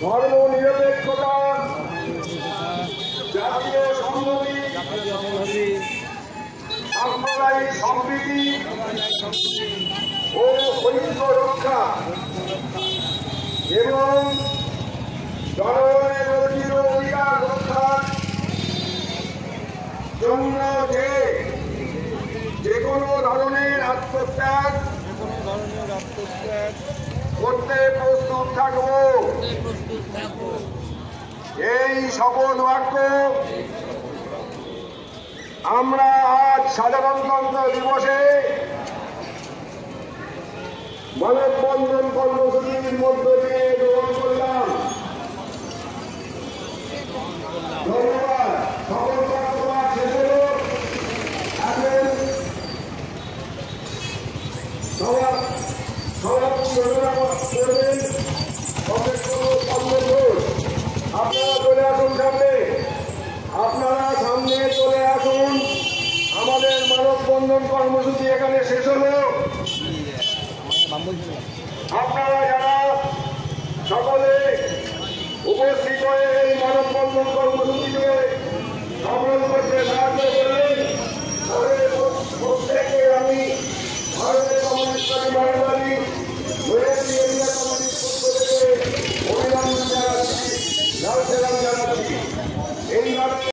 ধর্মনিরপেক্ষতা, জাতীয় সংহতি, সাম্প্রদায়িক সম্প্রীতি ও ঐক্য রক্ষা এবং জনগণের অধিকার অধিকার রক্ষার জন্য যে কোনো ধরনের আত্মত্যাগ করতে প্রস্তুত থাকব। এই শপথ বাক্য আমরা আজ সাধারণতন্ত্র দিবসে মানববন্ধন কর্মসূচির মধ্য দিয়ে গ্রহণ করলাম। ধন্যবাদ। সকল বক্তব্য শেষ হল। আপনারা চলে আসুন সামনে, আপনারা সামনে চলে আসুন। আমাদের মানববন্ধন কর্মসূচি এখানে শেষ হল। আপনারা যারা সকলে উপস্থিত হয়ে এই মানববন্ধন কর্মসূচিকে সফল করতে সাহায্য করলেন,